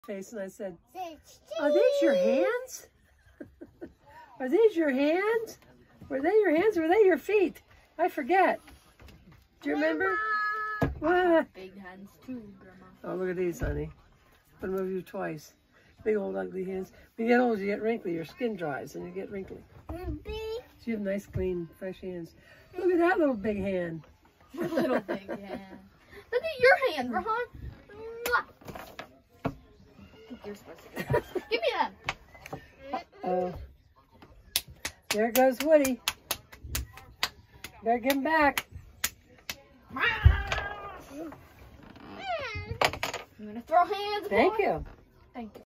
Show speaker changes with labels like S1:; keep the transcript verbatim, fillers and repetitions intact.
S1: face and I said, are these your hands? Are these your hands? Were they your hands or were they your feet? I forget. Do you remember? What?
S2: Big hands too, Grandma.
S1: Oh, look at these, honey. Put them over you twice. Big old ugly hands. When you get old, you get wrinkly. Your skin dries and you get wrinkly. So you have nice, clean, fresh hands. Look at that little big hand.
S2: Little big hand. Look at your hand, Rohan. I think you're supposed to do that. Give me that.
S1: Oh. There goes Woody. Better give him back.
S2: I'm gonna throw hands.
S1: Thank
S2: boy.
S1: you.
S2: Thank you.